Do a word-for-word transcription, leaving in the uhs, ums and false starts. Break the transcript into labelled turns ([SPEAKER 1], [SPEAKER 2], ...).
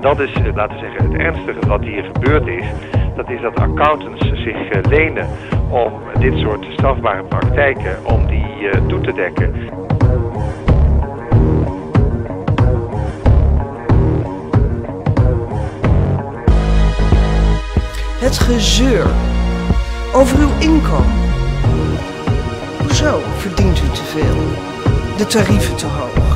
[SPEAKER 1] dat is, laten we zeggen, het ernstige wat hier gebeurd is. Dat is dat accountants zich uh, lenen om dit soort strafbare praktijken, om die uh, toe te dekken.
[SPEAKER 2] Het gezeur over uw inkomen. Hoezo verdient u te veel? De tarieven te hoog?